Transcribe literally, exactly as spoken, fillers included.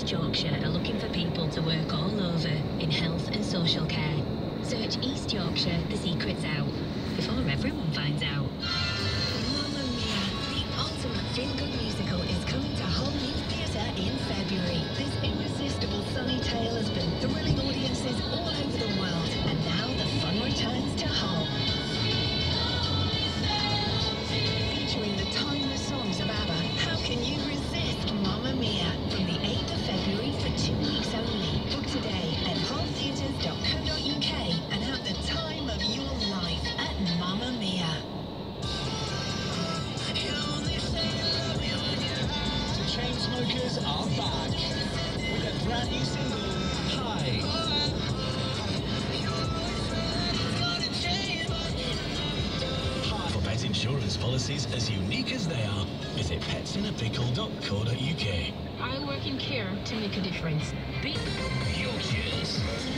East Yorkshire are looking for people to work all over in health and social care. Search East Yorkshire, the secret's out, before everyone finds out. Mamma Mia, the ultimate feel-good musical is coming to Hull New Theatre in February. This irresistible sunny tale has been thrilling audiences all over the world, and now the fun returns to Hull. Featuring the timeless songs of ABBA, how can you resist Mamma Mia? From the eighth of February for two weeks only. Book today at hull theatres dot co dot U K and have the time of your life at Mamma Mia. The Chainsmokers are back with a brand new single, Hi. Hi. For pet insurance policies as unique as they are, visit pets in a pickle dot co dot U K. I work in care to make a difference. Big Yorkshire's